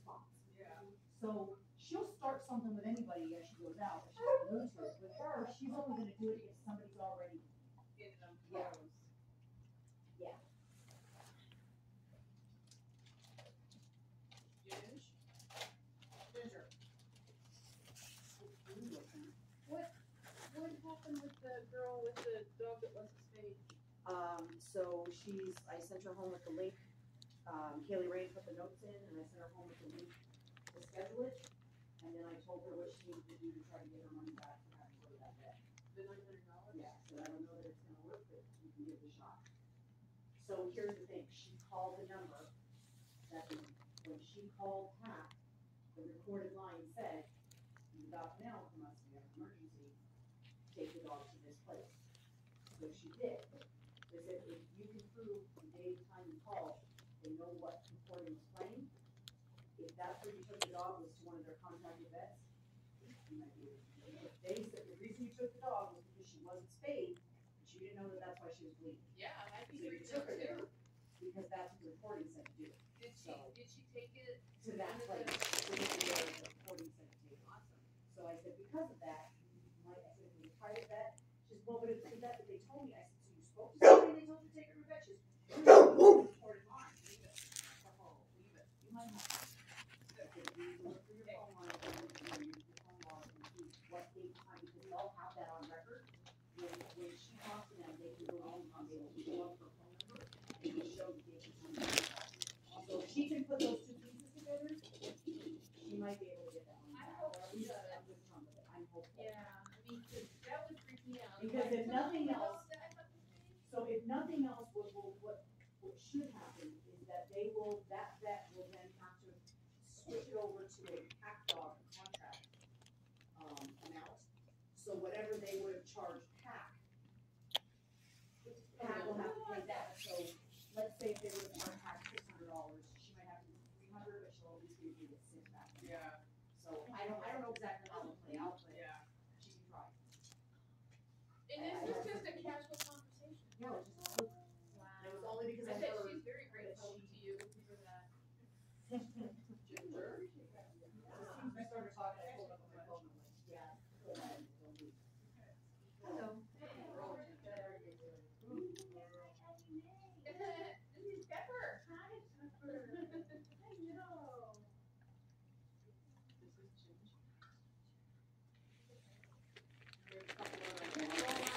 spots. Yeah. So she'll start something with anybody as she goes out, if she's glued to it. With her, she's only gonna do it if somebody's already, Getting them Yeah. close. yeah. Ginger. What happened with the girl with the dog that lost his face? So I sent her home with the link. Kaylee Ray put the notes in, and I sent her home with the link to schedule it. And then I told her what she needed to do to try to get her money back for having to go to that vet. The $900? Yeah, so I don't know that it's gonna work, but you can give it a shot. So here's the thing, she called the number that when she called PACC, the recorded line said, you got mail from us, we have an emergency, take the dog to this place. So she did. They said, if you can prove the day and time you called, they know what recording was playing. If that's where you took the dog was to one of their contracted vets, you might be able to. If they said the reason you took the dog was because she wasn't spayed, but you didn't know that that's why she was bleeding. Yeah, I'd be So you freaked took out her there too. because that's what the recording said to do. Did she take it To that place, where the recording said to do. Awesome. So I said, because of that, I said, if it was a private vet, she said, well, but it's the vet that they told me. I said, so you spoke to somebody and they told you to take her to a vet? She said, recorded line, leave it. Oh, leave it. You might have to. I said, you look through your phone line, and use your phone log and see what date and time, because they'll have that on record. When she talks to them, they can go on, they will show up her phone number, and will show the date and time. So if she can put those two pieces together, she might be able to get that one back. I hope Or at she least does. a good chunk of it. I'm hopeful. Yeah, I mean, 'cause that would freak me out. Because if nothing else, That I thought was safe. so if nothing else, what should happen is that that vet will then have to switch it over to a PACC dog contract, amount. So whatever they would have charged PACC will have to pay that. So let's say if they would have charged PACC $600, she might have to do $300, but she'll at least give you the $6 back. Yeah. So I don't know exactly how it'll play out, but Yeah. she can try. And this is just a casual conversation. No, it's just fluke. Wow. And it was only because I I bet heard. she's very grateful to you for that. Ginger. As soon as we started talking, I pulled up on my phone and I'm like, yeah, go ahead, don't move. Hello. This is Pepper. Hi, Pepper. I know. This is Ginger. There's a couple of them.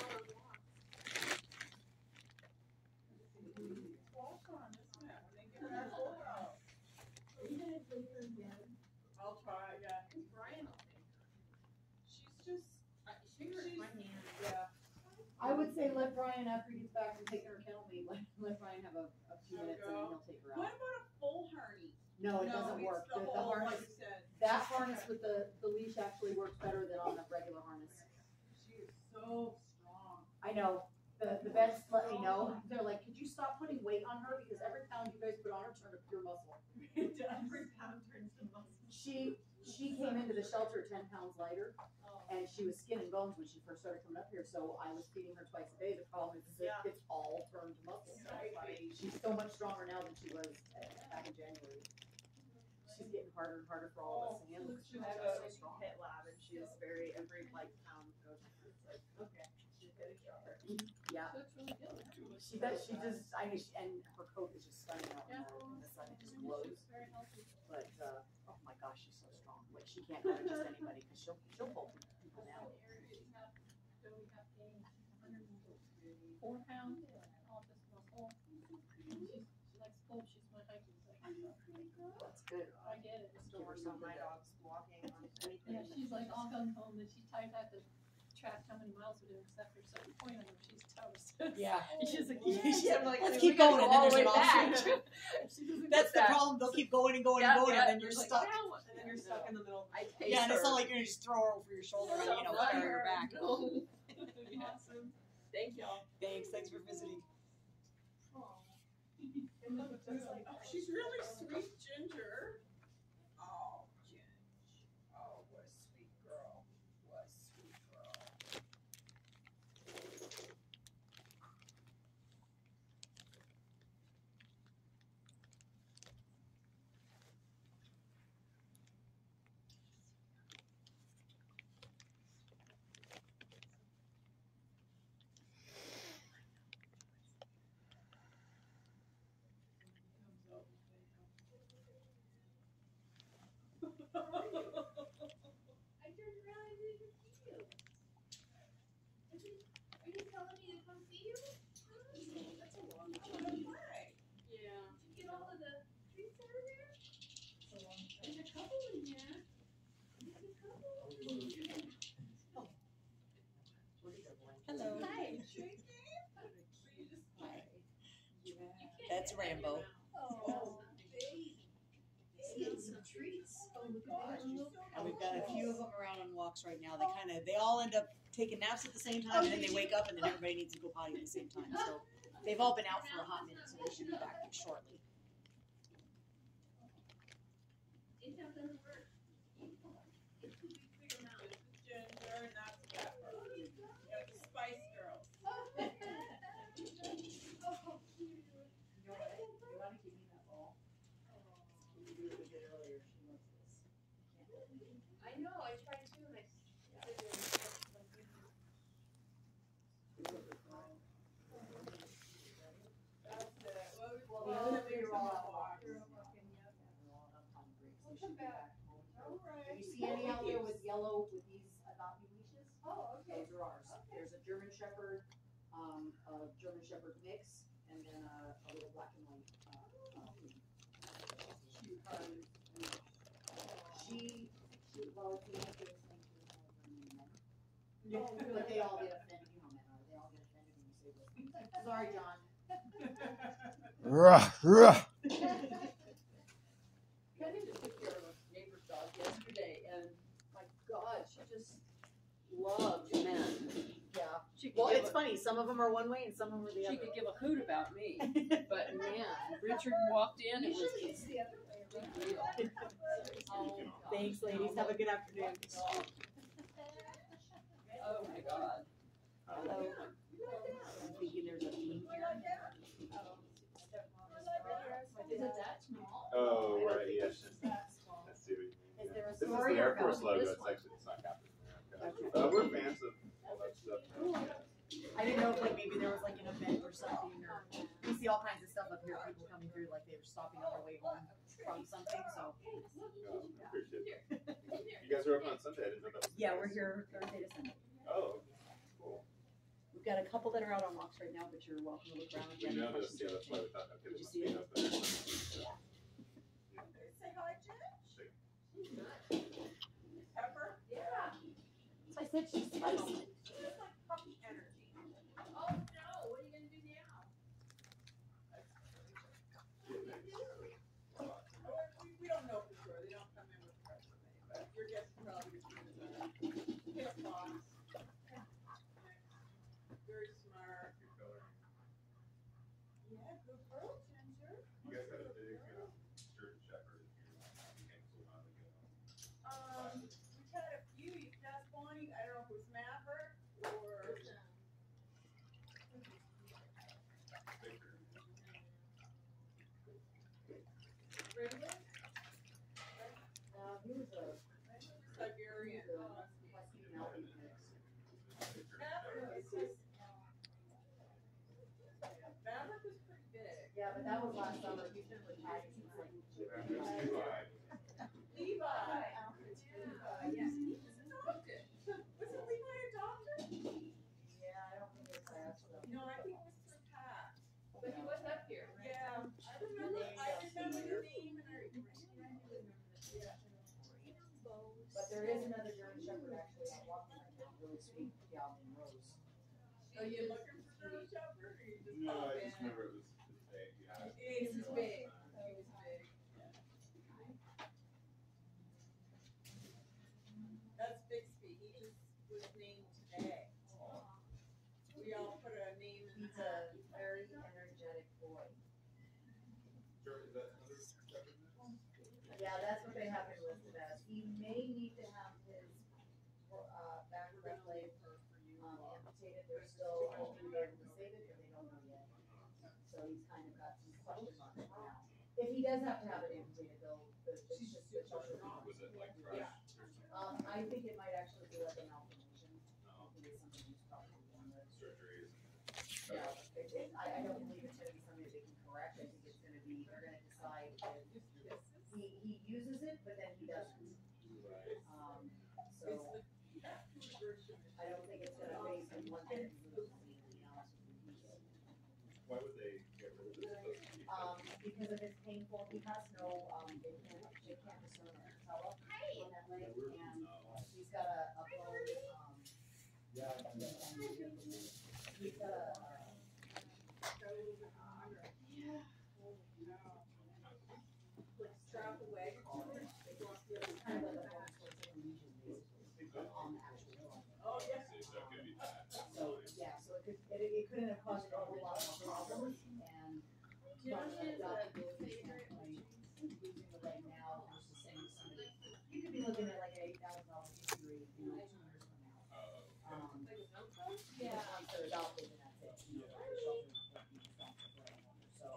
Walk on, isn't it? When they get that photo. Are you gonna take her again? I'll try, yeah. It's Brian, I'll take her. She's just, she's, my hand. Yeah. I would say let Brian, after he gets back from taking her kennel meet, let Brian have a few minutes and then he'll take her What out. about a full harness? No, it doesn't work. The The whole, harness, like you said. that harness with the leash actually works better than on the regular harness. She is so strong. I know. The vets let me know. They're like, could you stop putting weight on her? Because every pound you guys put on her turned to pure muscle. Every pound turns to muscle. She came into the shelter 10 pounds lighter, and she was skin and bones when she first started coming up here. So I was feeding her twice a day. The problem is that it's all turned to muscle. She's so much stronger now than she was back in January. She's getting harder and harder for all of us to handle. She She's has so a strong. pet lab, and she is very every like pound goes. It's like okay, she's gonna show her. Yeah. Looks really good. She does. She just. And her coat is just stunning out in the sun. It just glows. Very healthy. But oh my gosh, she's so strong. Like she can't go to just anybody because she'll pull people down. 4 pounds. All this muscle. She likes cold. She's my hiking. That's good. I get it. Still works on my dog's walking on anything. Yeah, she's like all gun home, and she tied that to track how many miles we do, except for some point on her, she's toast. Yeah. She's like, Yeah, like, let's we keep gotta going, go and then all there's the way an back. offshoot. That's the problem. They'll keep going and going and going, and then you're stuck. And then you're stuck in the middle. I taste Yeah, and it's her. not like you're gonna just throw her over your shoulder and carry her back. Awesome. Thank y'all. Thanks for visiting. She's really sweet, Ginger. Oh, Ginger. Oh, what a sweet girl. What a sweet girl. Are you telling me to come see you? That's a long time. Why? Yeah. Did you get all of the treats that are there? There's a couple in there. There's a couple. Hello. Hi. That's Rambo. Oh, baby. Getting some treats. Oh, look at that. And we've got a few of them around on walks right now. They all end up taking naps at the same time, and then they wake up, and then everybody needs to go potty at the same time. So they've all been out for a hot minute, so they should be back shortly. It doesn't work. It could be figured out. This is Ginger and that's Pepper. You got the Spice Girls. Oh, cute. You wanna give me that ball? You do what we did earlier, she loves this. I know, I tried to, and I That's it. Well, Well, the other there's three are all some out walks. walking. They're all out on breaks. They should Welcome be back. back home. All right. If you see any out there with yellow with these adoptee leashes, Oh, okay. those are ours. There's a German Shepherd, a German Shepherd mix, and then a little black and white. Well, it's the nastiest thing to the men. But they all get offended, you know, men are, they all get offended when you say this. Sorry, John. Ruh, ruh. Penny just took care of a neighbor's dog yesterday, and my God, she just loves men. Yeah. She could, Well, give, it's funny, some of them are one way and some of them are the she other. could give a hoot about me, but man, Richard walked in, it was Usually it's the other way big around. deal. Oh, Thanks, ladies, have a good afternoon. Oh my God. Hello. I'm thinking there's a theme here. Is it that small? Oh, right, yes. That small. I see what you mean. Is there a This is story the Air or Force no? logo, This it's one? actually, it's not Captain America. Okay. We're fans of all that stuff. I didn't know if like maybe there was like an event or something, or we see all kinds of stuff up here, people coming through, like they were stopping on their way home from something, so. Appreciate it. You guys are open on Sunday, I didn't know that was. the Yeah, case. we're here Thursday to Sunday. Oh, cool. We've got a couple that are out on walks right now, but you're welcome to look around. We noticed, yeah, that's why we thought, okay, Did this you must see be it? up there. Say hi, Jen. Shake. Pepper. Yeah. So I said she's spicy. She has like puppy energy. Oh, no, what are you gonna do now? We don't know for sure. They don't come in with pressure, but your guess is probably hit a fox. Very smart. Good color. Yeah, good girl, Ginger. You guys had a big German Shepherd here, came so long ago. We've had a few. You passed Bonnie. I don't know if it was Maverick or. Bigger. Ridley? He was a Siberian. husky mountain mix. Maverick is just. Maverick is pretty big. Yeah, but that was last summer, he's been with Patty since like There's two eye. Levi. Yes, he was adopted. Wasn't Levi adopted? Yeah, I don't think it's fast, so. No, I think it was through Pat. But he was up here, right? Yeah, I remember the name and everything. Yeah. But there is another German Shepherd actually out walking right now, really sweet gal named Rose. Are you looking for German Shepherd or you just No, pop I in? just remember it was big, yeah. He was big. He was big. That's Bixby. He just was named today. We all put a name in He's the hat. a very energetic boy. Sure, is that another Shepherd? Yeah, that's what they have him listed as. He may need to have his, back left leg, amputated. They're still hoping to be able to save it, but they don't know yet. So he's kind of got some question marks right now. If he does have to have it amputated, it's just the children. Was it like fresh or something? I think it might actually be like a malformation. I No, think it's something he's probably born with. surgery is. Yeah, I don't believe it's gonna be something that they can correct. I think it's gonna be, they're gonna decide if he uses it, but then he doesn't. Right. So, Is the I don't think it's gonna face in one thing. Why would they get rid of this? Because if it's painful, he has no, they can't discern a patella on that leg, and he's got a bone, he's got Strap away. it's kind of like a bone sorts of lesion basically, on the actual joint. Oh, yeah. So it could be bad. So, yeah, so it couldn't have caused a whole lot of problems, and from the adaptability standpoint, losing the leg now versus saying to somebody, you could be looking at like an $8,000 injury, 2 years from now. Yeah. Once they're adopted, then that's it, the shelter won't be responsible for it anymore, so.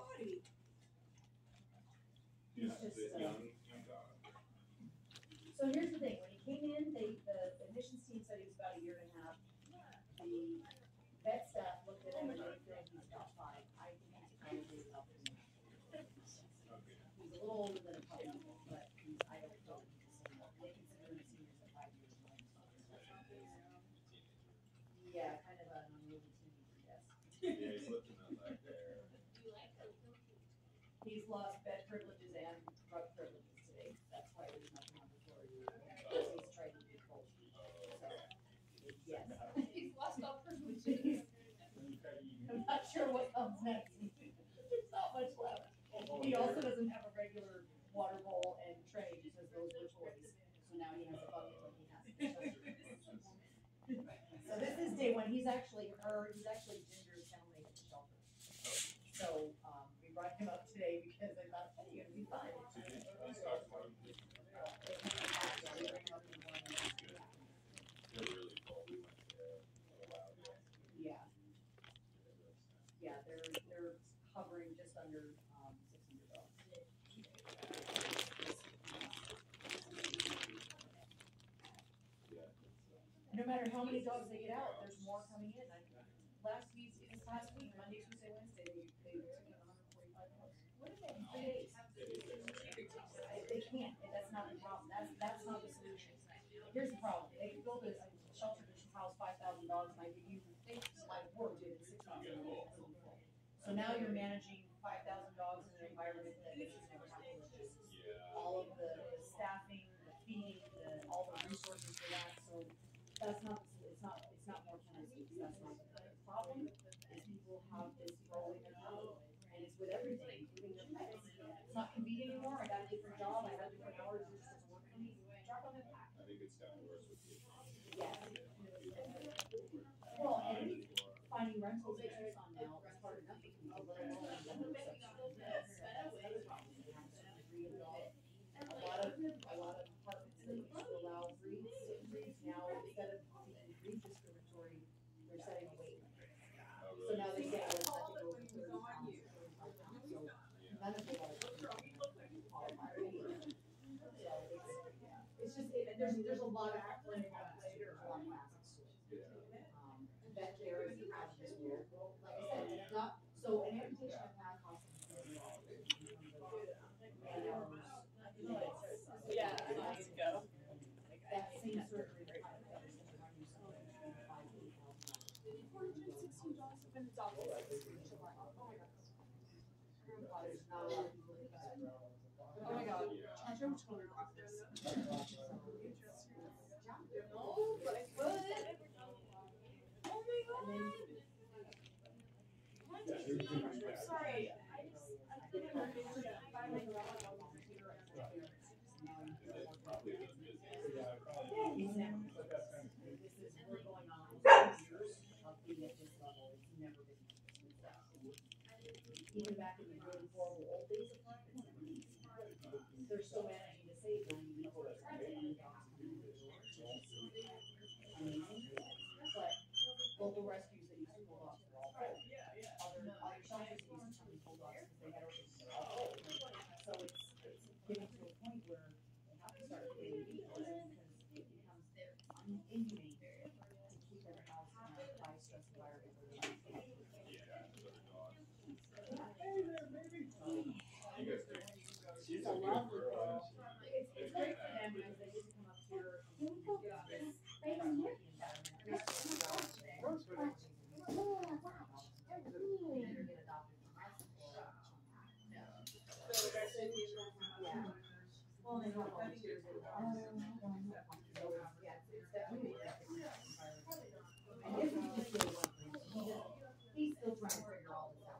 Yeah, It's the just, young dog. So here's the thing, when he came in, the admissions team said he was about a year and a half. The vet staff looked at him and they feel he's about 5. I think he's probably about 3. He's a little older than a puppy, but I don't know if he's a senior. They consider him a senior at 5 years old. Yeah, kind of an unruly teenager, yes. Yeah, he's lifting that leg there. He's lost bed privileges and drug privileges today. That's why there's nothing on the floor. He's tried to do both. So, yes. He's lost all privileges. I'm not sure what comes next. There's not much left. He also doesn't have a regular water bowl and tray because those were toys. So now he has a bucket when he has to. So this is day one. He's actually Ginger's cellmate at the shelter. So we brought him up today because I thought, hey, you're gonna be fine. He's talking about him. They're really cool. We went there a while ago. Yeah, yeah, they're hovering just under 600 dogs. Yeah. No matter how many dogs they get out, there's more coming in. This past week, Monday, Tuesday, Wednesday, they took in 145 dogs. What is that in 3 days? They can't, that's not the problem, that's not the solution. Here's the problem, they built a shelter to house 5,000 dogs, and I give you my word, dude, it's 6,000 dogs. So now you're managing 5,000 dogs in an environment that has never happened. Yeah. All of the staffing, the feeding, all the resources for that, so that's not, it's not more tenancies, that's not the problem, is people have this rolling and out, and it's with everything, including their pets. It's not convenient anymore, I got a different job, I got different hours, this doesn't work for me, drop on the pack. I think it's gotten worse with the Yes. Well, and finding rentals is just on now, it's hard enough for people, let alone the other section. That's another problem, they have to breed a dog. A lot of apartments that used to allow breeds, now instead of being breed discriminatory, they're setting a weight limit. So now they say, let's let you go for 30 pounds, 35 pounds, so none of the dogs qualify. So it's just, there's a lot of clinical aspects, there's a lot of aspects to it. Vet care is out of this world. Like I said, it's not, so an amputation of PACC costs $1,000. Yeah, I need to go. That same surgery that I got is gonna run you somewhere between $5,000 and $8,000. $416 have been adopted. Oh my God. There's not a lot of people that do that. Oh my God. I don't totally rock this. No, but I could. Oh my God. I'm sorry. I couldn't remember that. probably the busiest. We're going on years of being at this level. It's never been this smooth. Even back in the really horrible old days of life, they're still managing to save 90 people. Amazing. But local rescues that used to pull off were all full. Other shelters that used to come and pull off because they had opened them all full. So it's getting to a point where they have to start putting people in because it becomes inhumane to keep their house in a high stress environment. Yeah, so the dog. Hey there, baby. You guys think She's a lovely girl. It's great for them because they get to come up here and get this spay and neuter environment. Well, they have volunteers in there. Yeah, it's definitely. And this is just day one. He's still trying to figure all this out.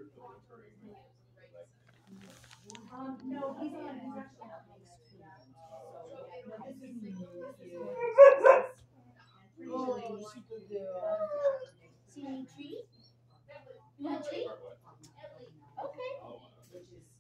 No, he's actually not next week. So, no, this is new. Oh, she could do. See any tree? You want a tree? Okay. Which is,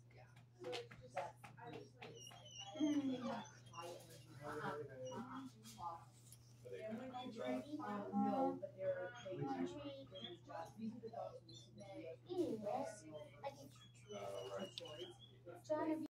no, but they're, You want a tree? these are the dogs we used to do. Ew, yes. I think Right. John, have you